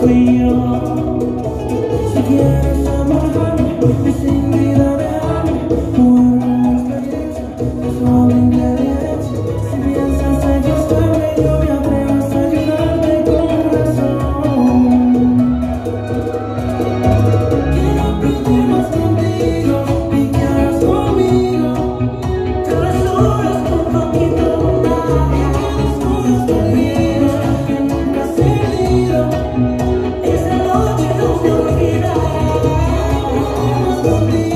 y yo. Si quieres amargarme y sin vida dejarme, jugar con la experiencia de suave ingrediente. Si piensas secuestrarme, yo me atrevo a ayudarte con razón. Quiero aprender más contigo y que hagas conmigo travesuras un poquito más, y que descubras conmigo que nunca has perdido. Esa noche no se olvidará. Más contigo.